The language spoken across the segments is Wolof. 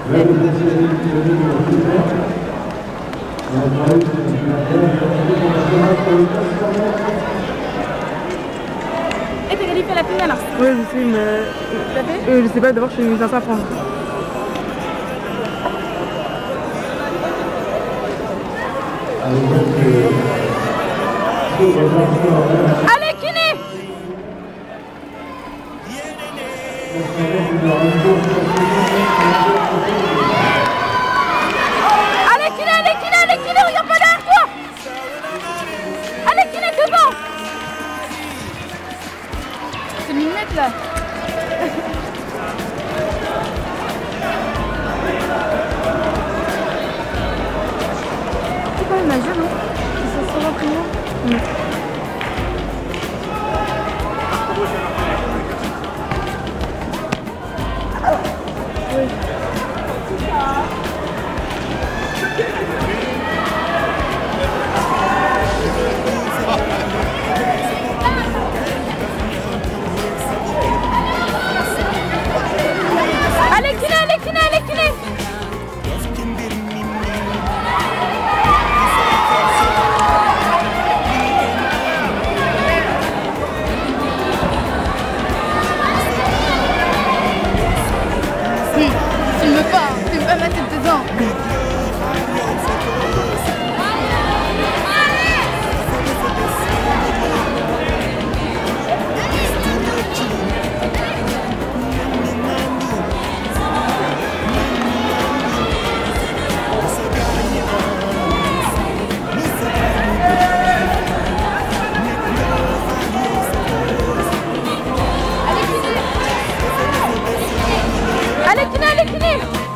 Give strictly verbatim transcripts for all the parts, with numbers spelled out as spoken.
Eh, t'as qualifié la finale? Oui, je sais, mais... T'as fait? Euh, je sais pas, d'abord je suis censée apprendre. Allez, kiné! Allez, kiné, allez, kiné, allez, kiné, regarde pas derrière toi! Allez, kiné, devant! C'est une minute là! C'est pas le majeur, non? C'est ça, ça va allez, kiné, allez, kiné, allez, kiné! Filme pas, filme pas ma tête dedans. Allez, kiné, allez, kiné!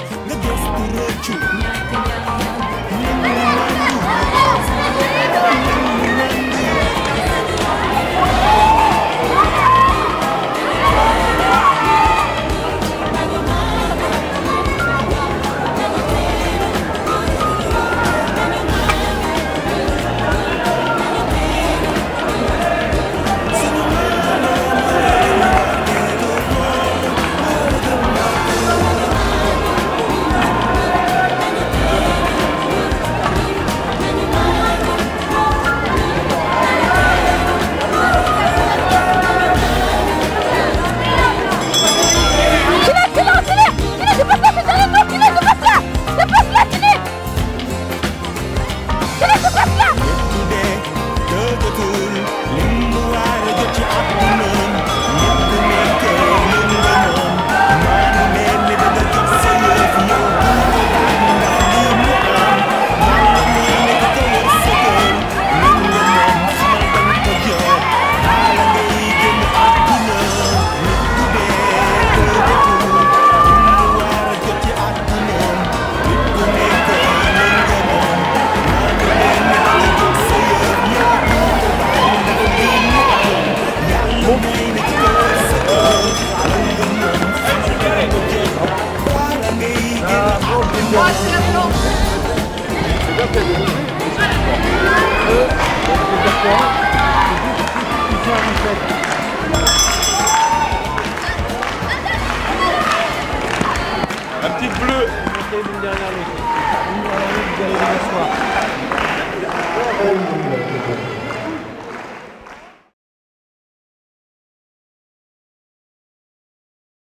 La petite bleue. Une dernière ligne. Une dernière ligne, vous allez les asseoir.